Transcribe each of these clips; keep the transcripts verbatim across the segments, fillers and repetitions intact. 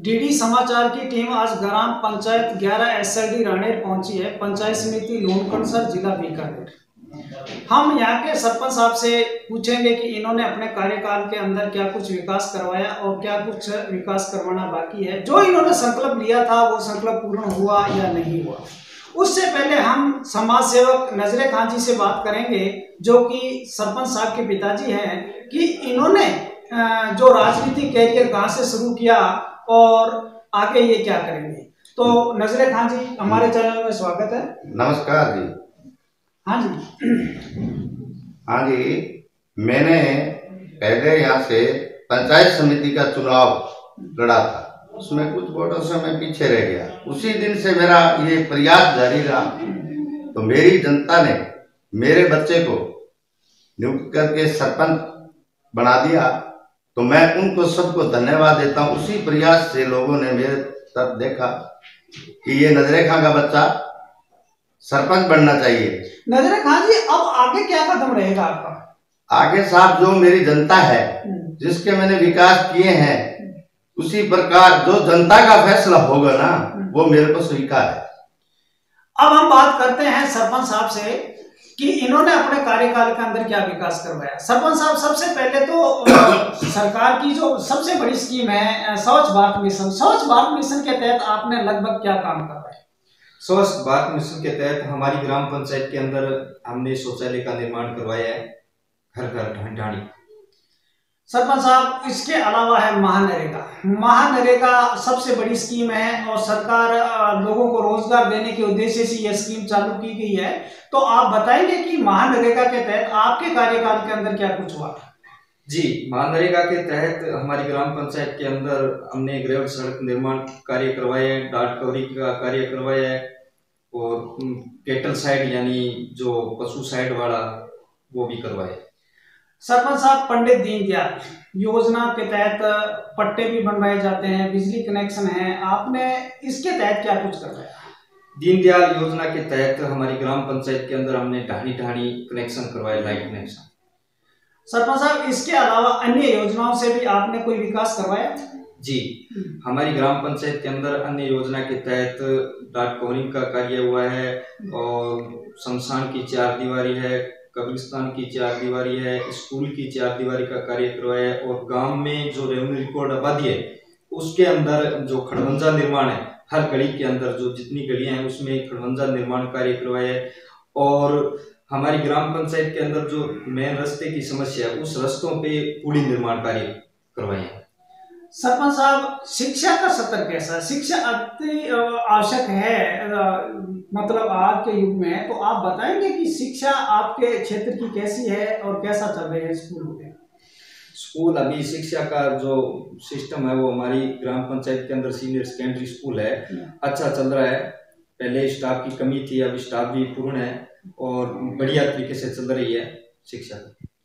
DD समाचार की team आज ग्राम पंचायत ग्यारह एसएलडी रानेर पहुंची है। पंचायत समिति लूणकरणसर, जिला बीकानेर। हम यहाँ के सरपंच साहब से पूछेंगे कि इन्होंने अपने कार्यकाल के अंदर क्या कुछ विकास करवाया और क्या कुछ विकास करवाना बाकी है। जो इन्होंने संकल्प लिया था वो संकल्प पूर्ण हुआ या नहीं हुआ। उससे पहले हम समाज सेवक नजरे खान जी से बात करेंगे, जो कि सरपंच साहब के पिताजी हैं, कि इन्होंने जो राजनीतिक कैरियर कहाँ से शुरू किया और आगे ये क्या करेंगे। तो नजरे खान जी, हमारे चैनल में स्वागत है। नमस्कार जी। हाँ जी। हाँ जी, मैंने पहले यहाँ से पंचायत समिति का चुनाव लड़ा था, उसमें कुछ वोटों से मैं पीछे रह गया। उसी दिन से मेरा ये प्रयास जारी रहा। तो मेरी जनता ने मेरे बच्चे को नियुक्त करके सरपंच बना दिया, तो मैं उनको सबको धन्यवाद देता हूँ। उसी प्रयास से लोगों ने मेरे तरफ देखा कि ये नजरे खां का बच्चा सरपंच बनना चाहिए। नजरे खान जी, अब आगे क्या कदम रहेगा आपका? आगे साहब, जो मेरी जनता है, जिसके मैंने विकास किए हैं, उसी प्रकार जो जनता का फैसला होगा ना, वो मेरे को स्वीकार है। अब हम बात करते हैं सरपंच साहब से कि इन्होंने अपने कार्यकाल के अंदर क्या विकास करवाया। सरपंच साहब, सबसे पहले तो सरकार की जो सबसे बड़ी स्कीम है स्वच्छ भारत मिशन, स्वच्छ भारत मिशन के तहत आपने लगभग क्या काम करवाया? स्वच्छ भारत मिशन के तहत हमारी ग्राम पंचायत के अंदर हमने शौचालय का निर्माण करवाया है, घर घर ढाणी। सरपंच साहब, इसके अलावा है महानरेगा। महानरेगा सबसे बड़ी स्कीम है और सरकार लोगों को रोजगार देने के उद्देश्य से यह स्कीम चालू की गई है। तो आप बताएंगे कि महानरेगा के तहत आपके कार्यकाल के अंदर क्या कुछ हुआ? जी, महानरेगा के तहत हमारी ग्राम पंचायत के अंदर हमने ग्रेवल सड़क निर्माण कार्य करवाया है, डाट कवरी का कार्य करवाया है और केटल साइड यानी जो पशु साइड वाला वो भी करवाया। सरपंच साहब, पंडित दीनदयाल योजना के तहत पट्टे भी बनवाए जाते हैं, बिजली कनेक्शन है, आपने इसके तहत क्या कुछ करवाया? दीनदयाल योजना के तहत हमारी ग्राम पंचायत के अंदर हमने ढाणी ढाणी कनेक्शन करवाए, लाइट कनेक्शन। सरपंच साहब, इसके अलावा अन्य योजनाओं से भी आपने कोई विकास करवाया? जी, हमारी ग्राम पंचायत के अंदर अन्य योजना के तहत डाट कवरिंग का कार्य हुआ है और शमशान की चार दीवारी है, कब्रिस्तान की चार दीवारी है, स्कूल की चार दीवारी का कार्य करवाया है और गांव में जो रेवेन्यू रिकॉर्ड आबादी है उसके अंदर जो खड़वंजा निर्माण है, हर गली के अंदर जो जितनी गलियां हैं उसमें खड़वंजा निर्माण कार्य करवाया है। और हमारी ग्राम पंचायत के अंदर जो मेन रास्ते की समस्या है, उस रास्तों पे पुली निर्माण कार्य करवाए हैं। सरपंच साहब, शिक्षा का स्तर कैसा? शिक्षा अति आवश्यक है, मतलब आज के युग में। तो आप बताएंगे कि शिक्षा आपके क्षेत्र की कैसी है और कैसा चल रही है स्कूल में? स्कूल अभी शिक्षा का जो सिस्टम है वो हमारी ग्राम पंचायत के अंदर सीनियर सेकेंडरी स्कूल है, अच्छा चल रहा है। पहले स्टाफ की कमी थी, अब स्टाफ भी पूर्ण है और बढ़िया तरीके से चल रही है शिक्षा।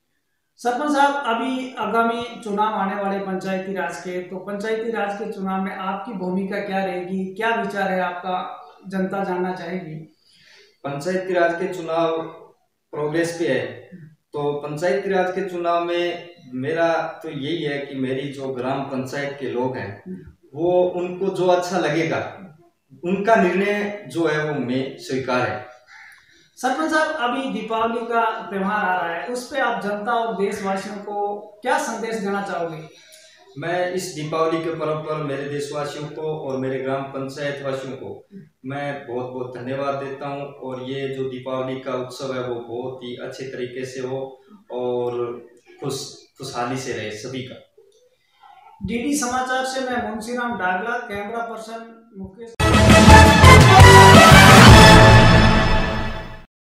सरपंच साहब, अभी आगामी चुनाव आने वाले पंचायती राज के, तो पंचायती राज के चुनाव में आपकी भूमिका क्या रहेगी, क्या विचार है आपका, जनता जानना चाहेगी। पंचायती राज के चुनाव प्रोग्रेस पे है, तो पंचायती राज के चुनाव में मेरा तो यही है कि मेरी जो ग्राम पंचायत के लोग हैं वो उनको जो अच्छा लगेगा उनका निर्णय जो है वो मैं स्वीकार है। सरपंच साहब, अभी दीपावली का त्योहार आ रहा है, उस पे आप जनता और देशवासियों को क्या संदेश देना चाहोगे? मैं इस दीपावली के पर्व पर मेरे देशवासियों को और मेरे ग्राम पंचायत वासियों को मैं बहुत बहुत धन्यवाद देता हूं और ये जो दीपावली का उत्सव है वो बहुत ही अच्छे तरीके से हो और खुश खुशहाली से रहे सभी का। डीडी समाचार से मैं मुंशीराम डागला, कैमरा पर्सन मुकेश।